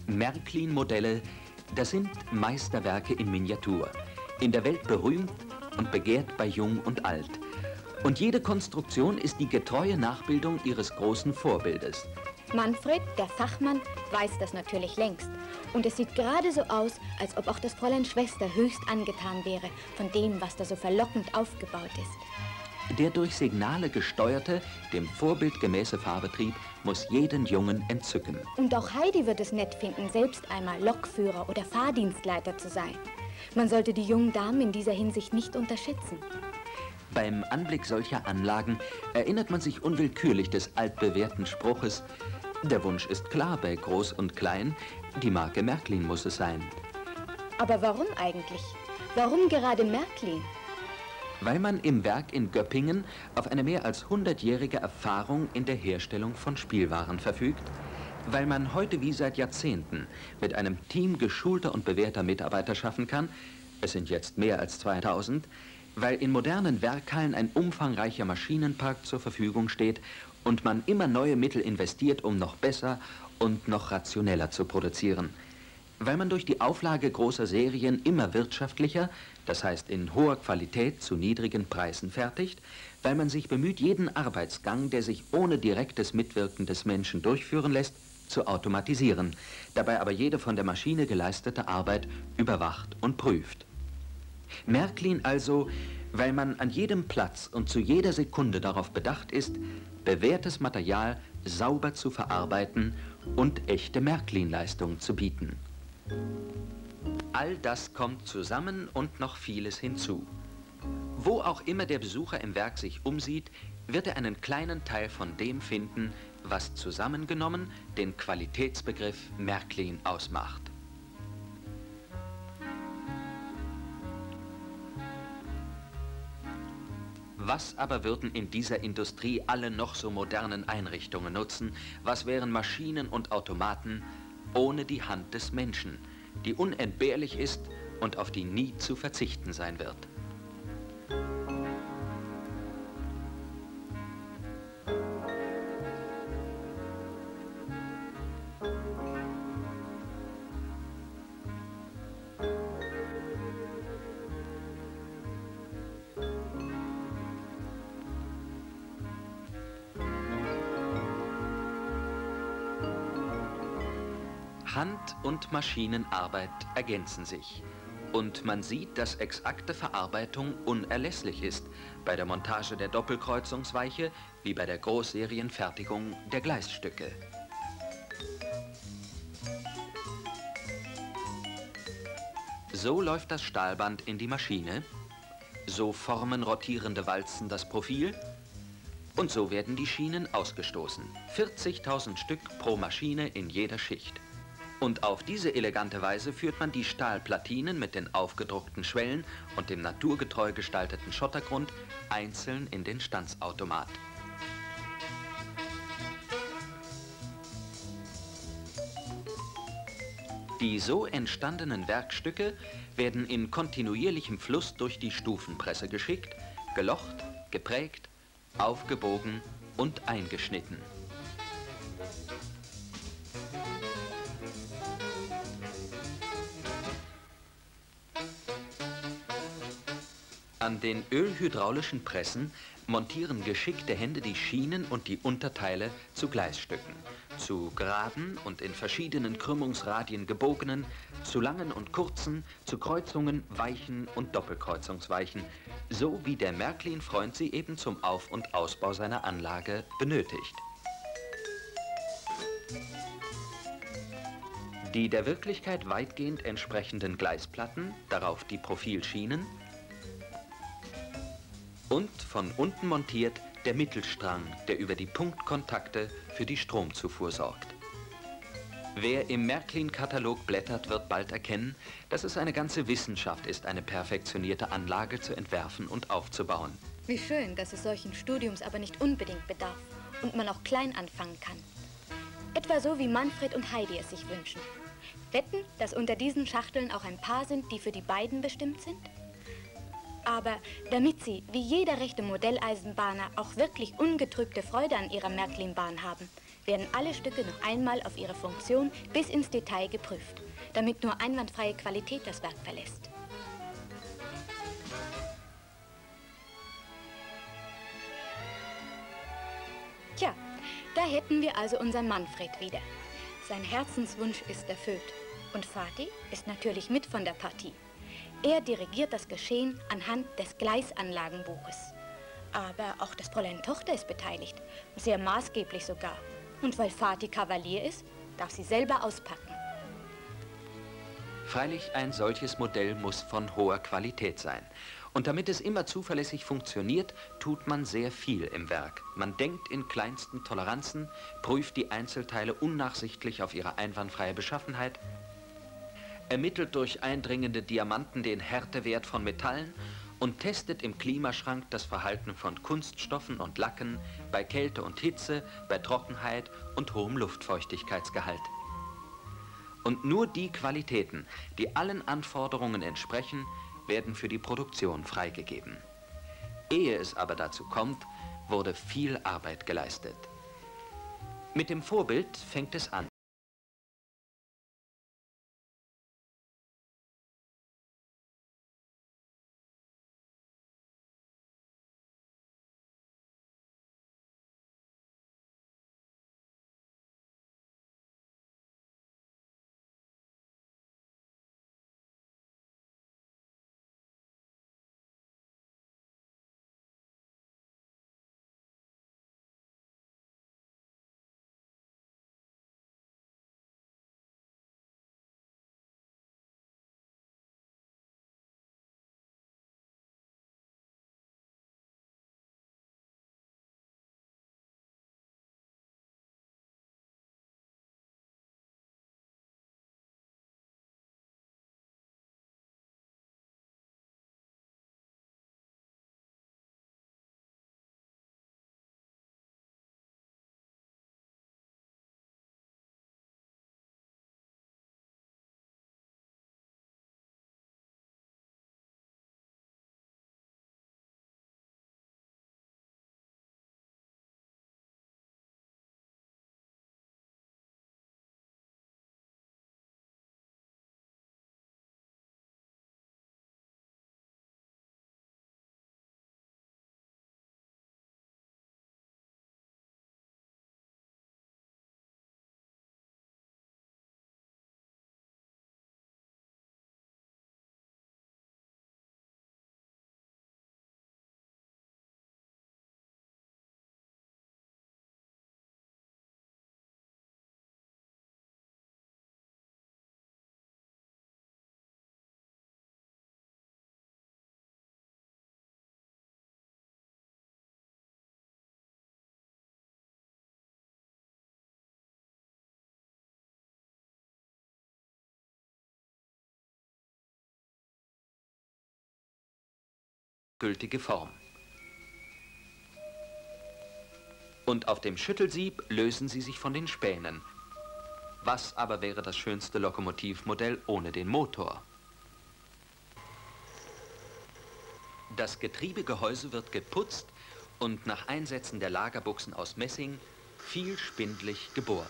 Märklin-Modelle, das sind Meisterwerke in Miniatur, in der Welt berühmt und begehrt bei Jung und Alt. Und jede Konstruktion ist die getreue Nachbildung ihres großen Vorbildes. Manfred, der Fachmann, weiß das natürlich längst. Und es sieht gerade so aus, als ob auch das Fräulein Schwester höchst angetan wäre von dem, was da so verlockend aufgebaut ist. Der durch Signale gesteuerte, dem Vorbild gemäße Fahrbetrieb muss jeden Jungen entzücken. Und auch Heidi wird es nett finden, selbst einmal Lokführer oder Fahrdienstleiter zu sein. Man sollte die jungen Damen in dieser Hinsicht nicht unterschätzen. Beim Anblick solcher Anlagen erinnert man sich unwillkürlich des altbewährten Spruches: Der Wunsch ist klar bei Groß und Klein, die Marke Märklin muss es sein. Aber warum eigentlich? Warum gerade Märklin? Weil man im Werk in Göppingen auf eine mehr als 100-jährige Erfahrung in der Herstellung von Spielwaren verfügt, weil man heute wie seit Jahrzehnten mit einem Team geschulter und bewährter Mitarbeiter schaffen kann, es sind jetzt mehr als 2000, weil in modernen Werkhallen ein umfangreicher Maschinenpark zur Verfügung steht und man immer neue Mittel investiert, um noch besser und noch rationeller zu produzieren. Weil man durch die Auflage großer Serien immer wirtschaftlicher, das heißt in hoher Qualität zu niedrigen Preisen fertigt, weil man sich bemüht, jeden Arbeitsgang, der sich ohne direktes Mitwirken des Menschen durchführen lässt, zu automatisieren, dabei aber jede von der Maschine geleistete Arbeit überwacht und prüft. Märklin also, weil man an jedem Platz und zu jeder Sekunde darauf bedacht ist, bewährtes Material sauber zu verarbeiten und echte Märklin-Leistung zu bieten. All das kommt zusammen und noch vieles hinzu. Wo auch immer der Besucher im Werk sich umsieht, wird er einen kleinen Teil von dem finden, was zusammengenommen den Qualitätsbegriff Märklin ausmacht. Was aber würden in dieser Industrie alle noch so modernen Einrichtungen nutzen? Was wären Maschinen und Automaten ohne die Hand des Menschen, die unentbehrlich ist und auf die nie zu verzichten sein wird? Hand- und Maschinenarbeit ergänzen sich. Und man sieht, dass exakte Verarbeitung unerlässlich ist, bei der Montage der Doppelkreuzungsweiche wie bei der Großserienfertigung der Gleisstücke. So läuft das Stahlband in die Maschine, so formen rotierende Walzen das Profil und so werden die Schienen ausgestoßen. 40.000 Stück pro Maschine in jeder Schicht. Und auf diese elegante Weise führt man die Stahlplatinen mit den aufgedruckten Schwellen und dem naturgetreu gestalteten Schottergrund einzeln in den Stanzautomat. Die so entstandenen Werkstücke werden in kontinuierlichem Fluss durch die Stufenpresse geschickt, gelocht, geprägt, aufgebogen und eingeschnitten. An den ölhydraulischen Pressen montieren geschickte Hände die Schienen und die Unterteile zu Gleisstücken, zu geraden und in verschiedenen Krümmungsradien gebogenen, zu langen und kurzen, zu Kreuzungen, Weichen und Doppelkreuzungsweichen, so wie der Märklin-Freund sie eben zum Auf- und Ausbau seiner Anlage benötigt. Die der Wirklichkeit weitgehend entsprechenden Gleisplatten, darauf die Profilschienen, und von unten montiert der Mittelstrang, der über die Punktkontakte für die Stromzufuhr sorgt. Wer im Märklin-Katalog blättert, wird bald erkennen, dass es eine ganze Wissenschaft ist, eine perfektionierte Anlage zu entwerfen und aufzubauen. Wie schön, dass es solchen Studiums aber nicht unbedingt bedarf und man auch klein anfangen kann. Etwa so, wie Manfred und Heidi es sich wünschen. Wetten, dass unter diesen Schachteln auch ein paar sind, die für die beiden bestimmt sind? Aber damit sie, wie jeder rechte Modelleisenbahner, auch wirklich ungetrübte Freude an ihrer Märklin-Bahn haben, werden alle Stücke noch einmal auf ihre Funktion bis ins Detail geprüft, damit nur einwandfreie Qualität das Werk verlässt. Tja, da hätten wir also unseren Manfred wieder. Sein Herzenswunsch ist erfüllt. Und Fatih ist natürlich mit von der Partie. Er dirigiert das Geschehen anhand des Gleisanlagenbuches. Aber auch das Fräulein Tochter ist beteiligt, sehr maßgeblich sogar. Und weil Fatih Kavalier ist, darf sie selber auspacken. Freilich, ein solches Modell muss von hoher Qualität sein. Und damit es immer zuverlässig funktioniert, tut man sehr viel im Werk. Man denkt in kleinsten Toleranzen, prüft die Einzelteile unnachsichtlich auf ihre einwandfreie Beschaffenheit, ermittelt durch eindringende Diamanten den Härtewert von Metallen und testet im Klimaschrank das Verhalten von Kunststoffen und Lacken bei Kälte und Hitze, bei Trockenheit und hohem Luftfeuchtigkeitsgehalt. Und nur die Qualitäten, die allen Anforderungen entsprechen, werden für die Produktion freigegeben. Ehe es aber dazu kommt, wurde viel Arbeit geleistet. Mit dem Vorbild fängt es an. Gültige Form. Und auf dem Schüttelsieb lösen sie sich von den Spänen. Was aber wäre das schönste Lokomotivmodell ohne den Motor? Das Getriebegehäuse wird geputzt und nach Einsetzen der Lagerbuchsen aus Messing viel spindlig gebohrt.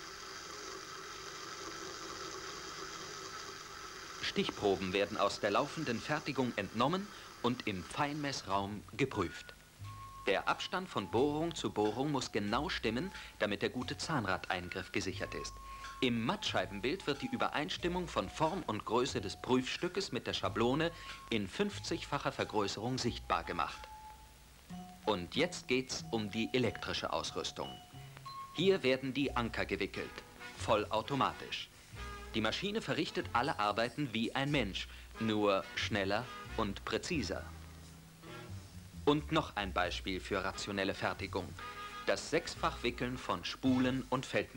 Stichproben werden aus der laufenden Fertigung entnommen und im Feinmessraum geprüft. Der Abstand von Bohrung zu Bohrung muss genau stimmen, damit der gute Zahnradeingriff gesichert ist. Im Mattscheibenbild wird die Übereinstimmung von Form und Größe des Prüfstückes mit der Schablone in 50-facher Vergrößerung sichtbar gemacht. Und jetzt geht's um die elektrische Ausrüstung. Hier werden die Anker gewickelt, vollautomatisch. Die Maschine verrichtet alle Arbeiten wie ein Mensch, nur schneller und präziser. Und noch ein Beispiel für rationelle Fertigung: das Sechsfachwickeln von Spulen und Feldmaschinen.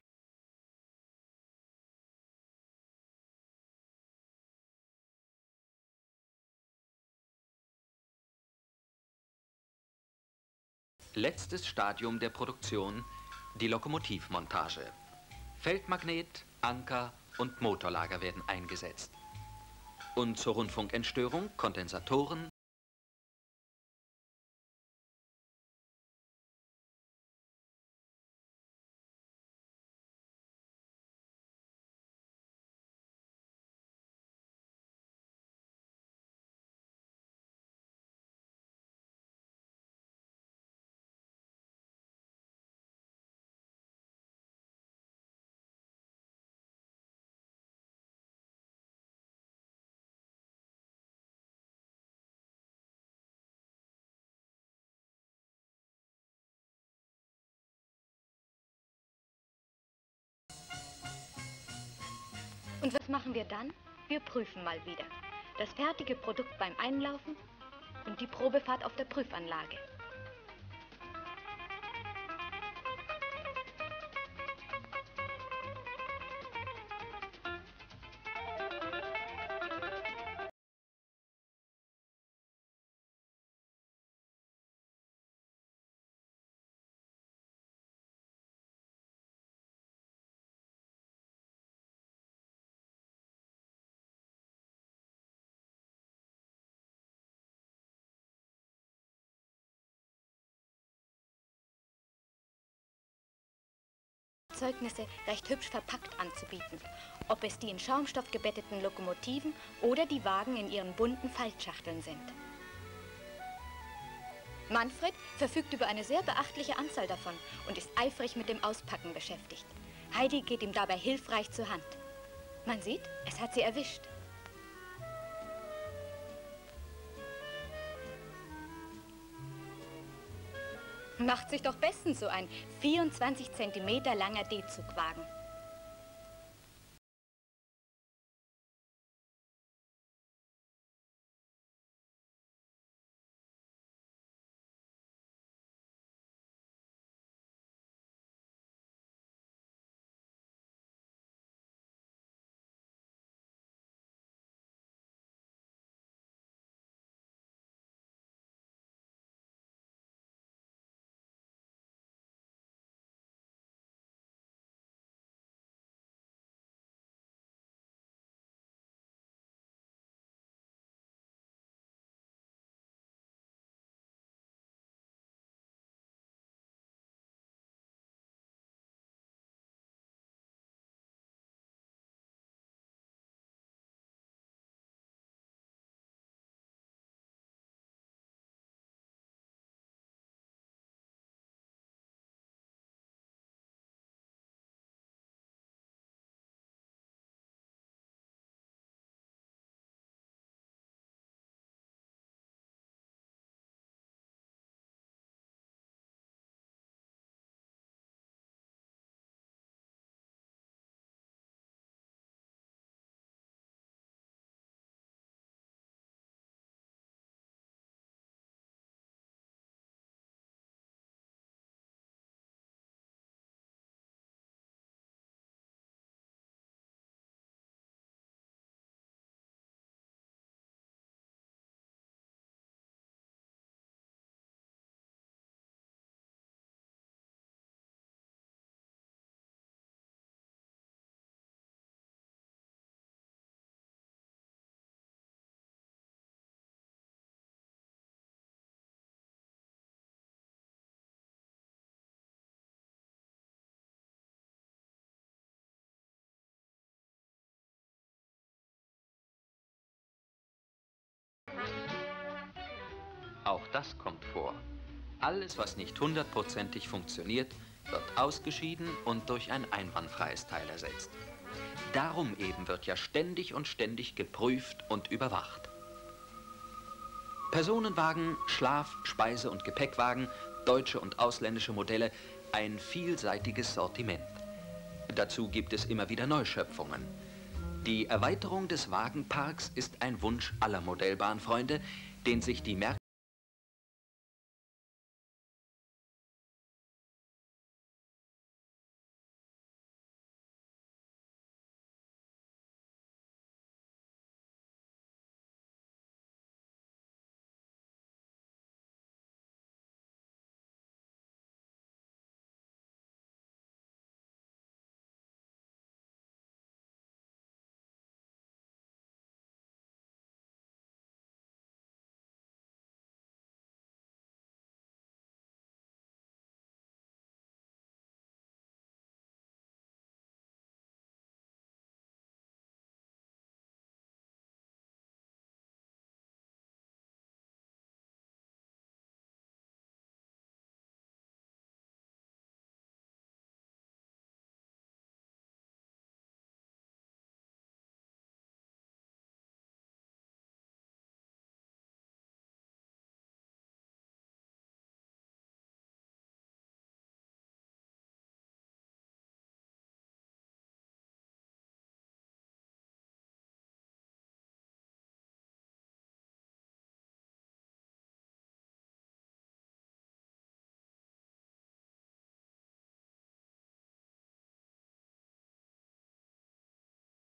Letztes Stadium der Produktion: die Lokomotivmontage. Feldmagnet, Anker und Motorlager werden eingesetzt. Und zur Rundfunkentstörung Kondensatoren, Und was machen wir dann? Wir prüfen mal wieder. Das fertige Produkt beim Einlaufen und die Probefahrt auf der Prüfanlage. Zeugnisse recht hübsch verpackt anzubieten, ob es die in Schaumstoff gebetteten Lokomotiven oder die Wagen in ihren bunten Faltschachteln sind. Manfred verfügt über eine sehr beachtliche Anzahl davon und ist eifrig mit dem Auspacken beschäftigt. Heidi geht ihm dabei hilfreich zur Hand. Man sieht, es hat sie erwischt. Macht sich doch bestens so ein 24 cm langer D-Zugwagen. Auch das kommt vor. Alles, was nicht hundertprozentig funktioniert, wird ausgeschieden und durch ein einwandfreies Teil ersetzt. Darum eben wird ja ständig und ständig geprüft und überwacht. Personenwagen, Schlaf-, Speise- und Gepäckwagen, deutsche und ausländische Modelle, ein vielseitiges Sortiment. Dazu gibt es immer wieder Neuschöpfungen. Die Erweiterung des Wagenparks ist ein Wunsch aller Modellbahnfreunde, den sich die Märkte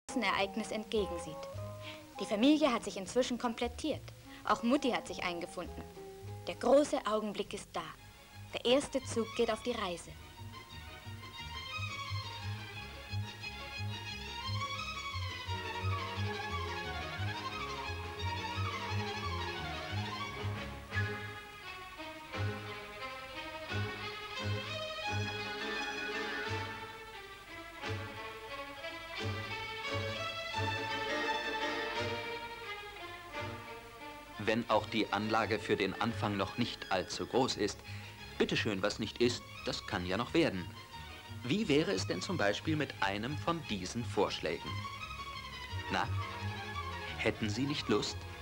Ereignis entgegensieht. Die Familie hat sich inzwischen komplettiert. Auch Mutti hat sich eingefunden. Der große Augenblick ist da. Der erste Zug geht auf die Reise. Wenn auch die Anlage für den Anfang noch nicht allzu groß ist. Bitteschön, was nicht ist, das kann ja noch werden. Wie wäre es denn zum Beispiel mit einem von diesen Vorschlägen? Na, hätten Sie nicht Lust?